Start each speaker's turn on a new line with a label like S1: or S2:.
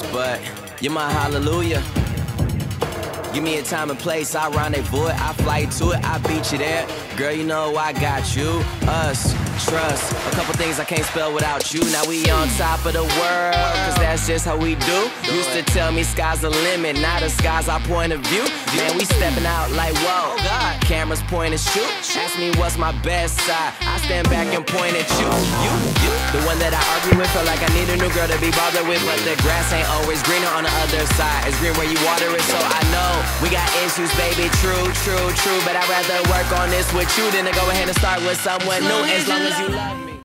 S1: but you're my hallelujah. Give me a time and place, I rendezvous it, I fly to it, I beat you there. Girl, you know I got you, us, trust. A couple things I can't spell without you. Now we on top of the world, cause that's just how we do. Used to tell me sky's the limit, now the sky's our point of view. Man, we stepping out like whoa, cameras point and shoot. Ask me what's my best side, I stand back and point at you. The one that I argue with, feel like I need a new girl to be bothered with. But the grass ain't always greener on the other side. It's green where you water it, so I know we got issues, baby, true. But I'd rather work on this with you than to go ahead and start with someone new, as long as you love me.